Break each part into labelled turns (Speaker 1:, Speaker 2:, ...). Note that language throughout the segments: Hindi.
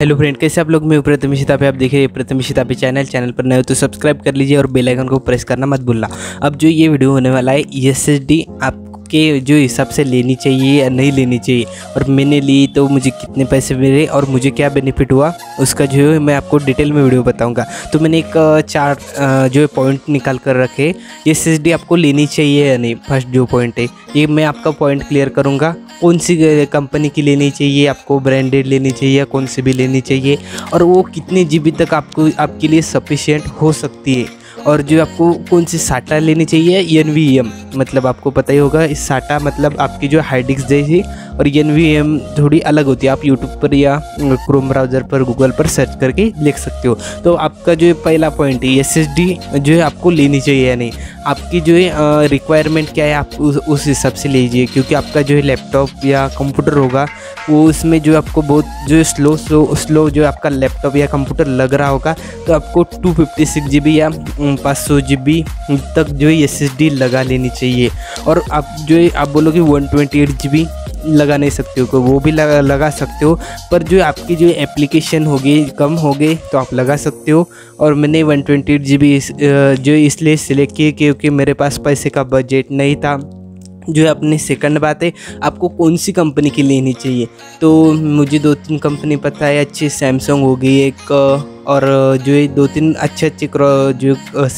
Speaker 1: हेलो फ्रेंड, कैसे आप लोग। मैं प्रथमेश हितापे, आप देख रहे हैं प्रथमेश हितापे चैनल पर नए हो तो सब्सक्राइब कर लीजिए और बेल आइकन को प्रेस करना मत भूलना। अब जो ये वीडियो होने वाला है एसएसडी आपके जो हिसाब से लेनी चाहिए या नहीं लेनी चाहिए, और मैंने ली तो मुझे कितने पैसे मिले और मुझे क्या बेनिफिट हुआ, उसका जो है मैं आपको डिटेल में वीडियो बताऊंगा। तो मैंने एक चार जो है पॉइंट निकाल कर रखे, एसएसडी आपको लेनी चाहिए या नहीं। फर्स्ट जो पॉइंट है ये मैं आपका पॉइंट क्लियर करूँगा, कौन सी कंपनी की लेनी चाहिए, आपको ब्रांडेड लेनी चाहिए या कौन सी भी लेनी चाहिए, और वो कितने जीबी तक आपके लिए सफिशिएंट हो सकती है। और जो आपको कौन सी साटा लेनी चाहिए, NVMe, मतलब आपको पता ही होगा इस साटा मतलब आपकी जो हार्ड डिस्क जैसी, और NVMe थोड़ी अलग होती है। आप यूट्यूब पर या क्रोम ब्राउज़र पर गूगल पर सर्च करके लिख सकते हो। तो आपका जो पहला पॉइंट है SSD जो है आपको लेनी चाहिए या नहीं। आपकी जो है रिक्वायरमेंट क्या है, आप उस हिसाब से लीजिए, क्योंकि आपका जो है लैपटॉप या कंप्यूटर होगा वो उसमें जो आपको बहुत जो स्लो जो आपका लैपटॉप या कंप्यूटर लग रहा होगा, तो आपको 256 GB या 500 GB तक जो है SSD लगा लेनी चाहिए। और आप जो है आप बोलोगे 128 GB लगा नहीं सकते हो, वो भी लगा सकते हो, पर जो आपकी जो एप्लीकेशन होगी कम होगी तो आप लगा सकते हो। और मैंने 128 GB जो इसलिए सिलेक्ट किए क्योंकि मेरे पास पैसे का बजट नहीं था। जो है अपनी सेकंड बात है, आपको कौन सी कंपनी की लेनी चाहिए। तो मुझे 2-3 कंपनी पता है अच्छी, सैमसंग हो गई एक, और जो है 2-3 अच्छे जो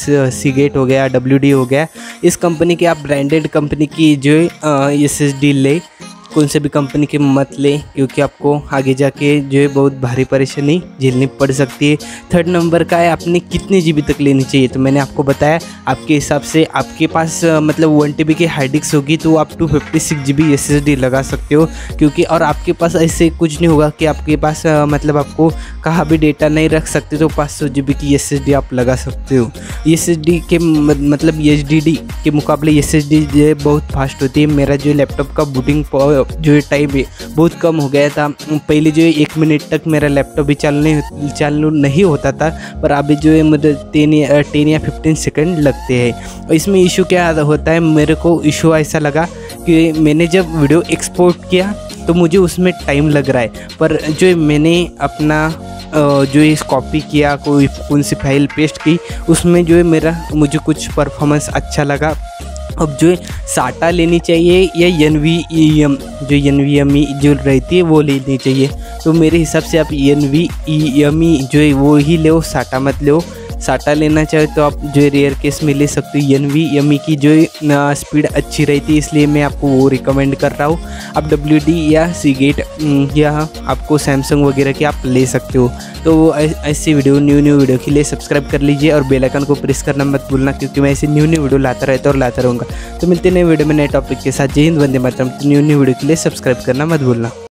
Speaker 1: सीगेट हो गया, WD हो गया। इस कंपनी के आप ब्रांडेड कंपनी की जो है SSD ले, कौन से भी कंपनी के मत लें, क्योंकि आपको आगे जाके जो है बहुत भारी परेशानी झेलनी पड़ सकती है। थर्ड नंबर का है आपने कितने GB तक लेनी चाहिए। तो मैंने आपको बताया आपके हिसाब से, आपके पास मतलब 1 TB की हार्ड डिस्क होगी तो आप 256 GB SSD लगा सकते हो, क्योंकि और आपके पास ऐसे कुछ नहीं होगा कि आपके पास मतलब आपको कहाँ भी डेटा नहीं रख सकते, तो 500 GB की SSD आप लगा सकते हो। SSD के मतलब HDD के मुकाबले SSD जो है बहुत फास्ट होती है। मेरा जो लैपटॉप का बूटिंग जो है टाइम है बहुत कम हो गया था। पहले जो है 1 मिनट तक मेरा लैपटॉप भी चालू नहीं होता था, पर अभी जो है मुझे 10 या 15 सेकंड लगते हैं। और इसमें इशू क्या होता है, मेरे को इशू ऐसा लगा कि मैंने जब वीडियो एक्सपोर्ट किया तो मुझे उसमें टाइम लग रहा है, पर जो है मैंने अपना जो है कॉपी किया, कौन सी फाइल पेस्ट की, उसमें जो है मुझे कुछ परफॉर्मेंस अच्छा लगा। अब जो है साटा लेनी चाहिए या NVMe, जो NVMe जो रहती है वो लेनी चाहिए। तो मेरे हिसाब से आप NVMe जो है वो ही लो, साटा मत लो। साटा लेना चाहे तो आप जो है रेयर केस में ले सकते हो। NVMe की जो है स्पीड अच्छी रहती है, इसलिए मैं आपको वो रिकमेंड कर रहा हूँ। आप WD या सीगेट या आपको सैमसंग वगैरह की आप ले सकते हो। तो ऐसी न्यू वीडियो के लिए सब्सक्राइब कर लीजिए और बेल आइकन को प्रेस करना मत भूलना, क्योंकि मैं ऐसी न्यू वीडियो लाता रहता और लाता रहूँगा। तो मिलते हैं नए वीडियो में नए टॉपिक के साथ। जय हिंद, वंदे मातरम। न्यू वीडियो के लिए सब्सक्राइब करना मत भूलना।